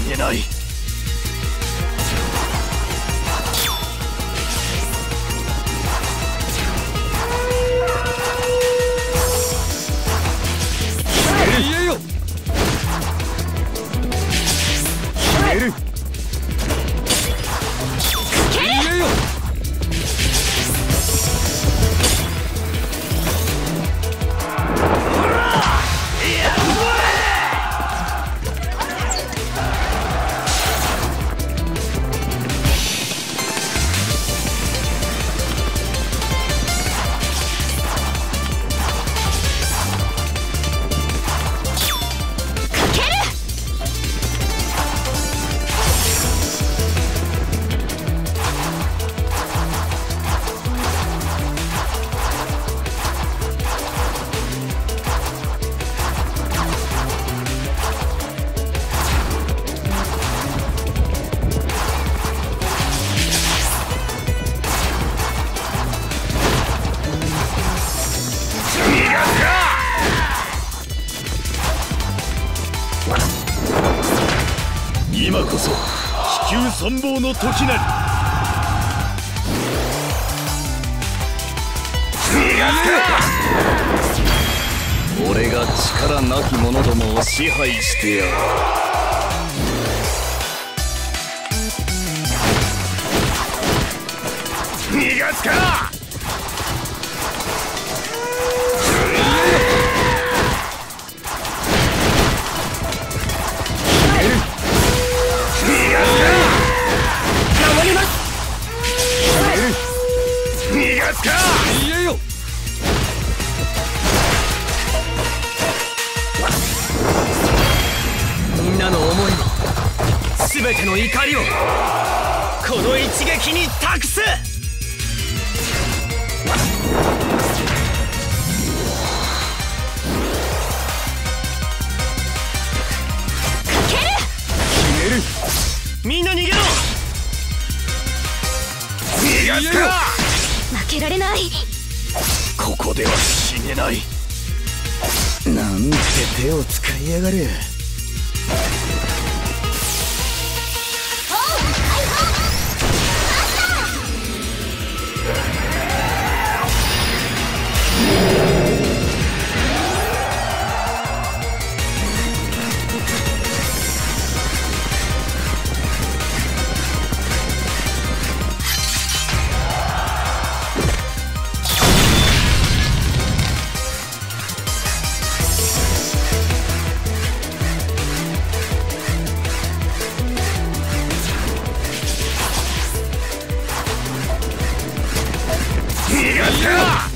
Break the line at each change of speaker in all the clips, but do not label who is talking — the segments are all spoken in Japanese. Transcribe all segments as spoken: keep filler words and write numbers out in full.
ねない。
言えよ。決める。言えよ。今こそ飛球参謀の時なり。俺が力なき者どもを支配してやる。逃がすか。逃がすか。言えよ。みんなの思いを、全ての怒りをこの一撃に託す。決める。みんな逃げろ。逃がすか。
負けられない。
ここでは死ねない。
なんて手を使いやがる。逃がすか。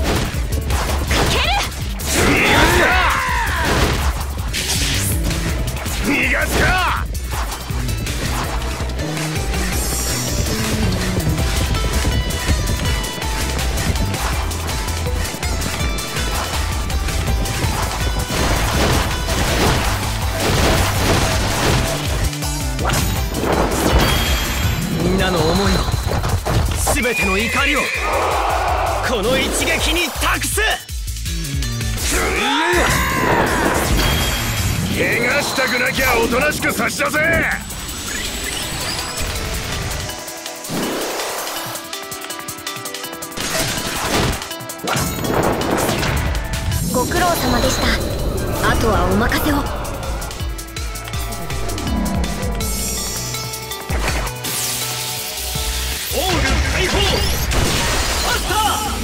逃がすか。みんなの思いを、全ての怒りをこの一撃に託す。怪我したくなきゃおとなしく差し出せ。
ご苦労様でした。あとはお任せを。
オール解放。マスター。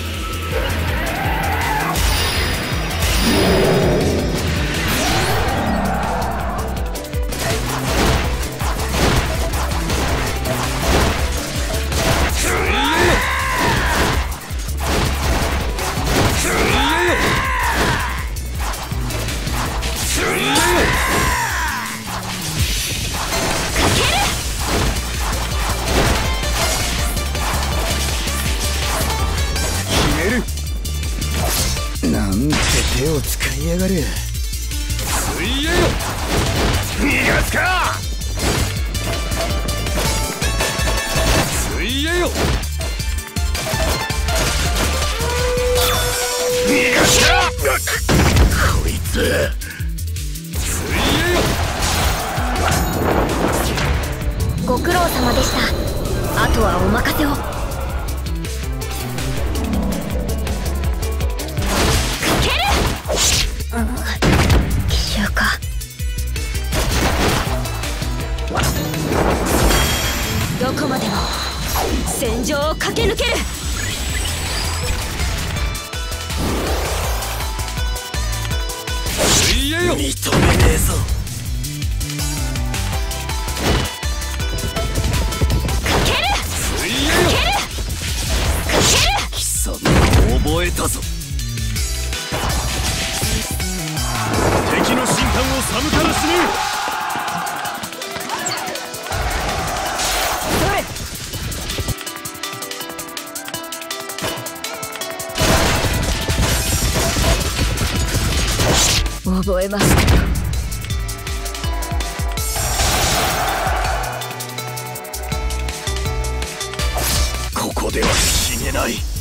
なんて手を使いやがる。
水泳よ。逃がすか。水泳よ。逃がすか。こいつ水泳よ。
様でした。あとはお任せを。かける。うん、奇襲か。どこまでも戦場を駆け抜ける。
認めねえぞ。貴様覚えたぞ。
敵の神官を寒から死ぬ。
覚えました。
ここでは死ねない。